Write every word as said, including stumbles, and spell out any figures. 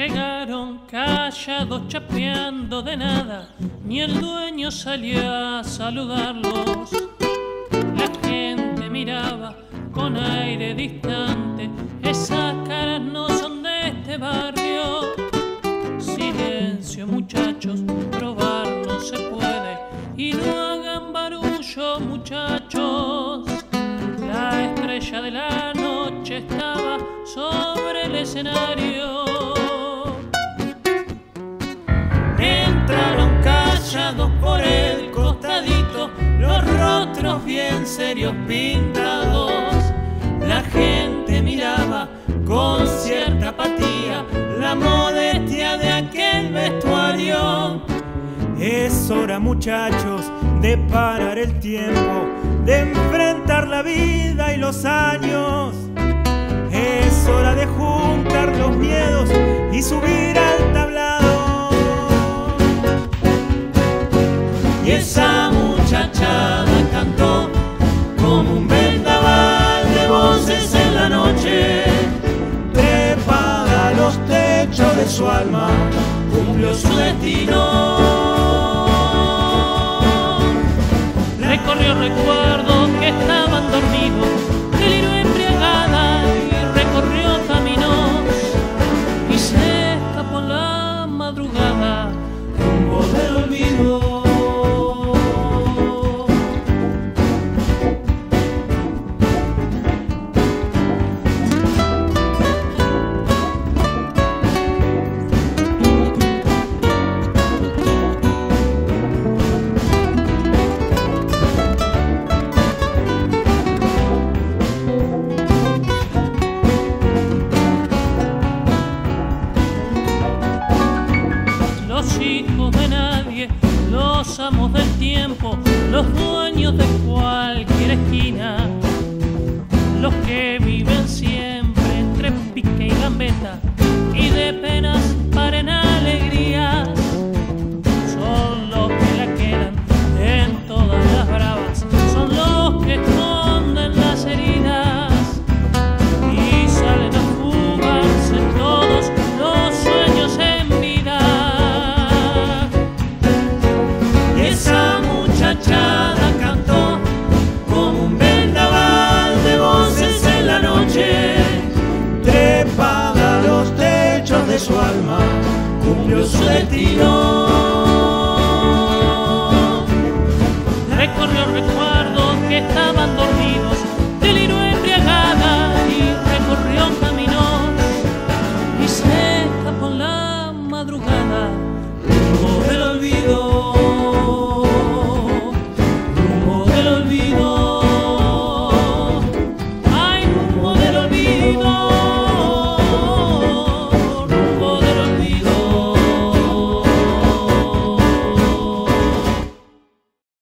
Llegaron callados chapeando de nada, ni el dueño salió a saludarlos. La gente miraba con aire distante, esas caras no son de este barrio. Silencio, muchachos, probar no se puede, y no hagan barullo, muchachos. La estrella de la noche estaba sobre el escenario. Entraron callados por el costadito, los rostros bien serios pintados. La gente miraba con cierta apatía la modestia de aquel vestuario. Es hora, muchachos, de parar el tiempo, de enfrentar la vida y los años. Es hora de juntar los miedos y subir al tablado. Y esa muchachada cantó como un vendaval de voces en la noche. Trepada a los techos de su alma, cumplió su destino. Recorrió recuerdos que estaban dormidos, deliró embriagada y recorrió caminos, y se escapó en la madrugada rumbo del olvido. Los hijos de nadie, los amos de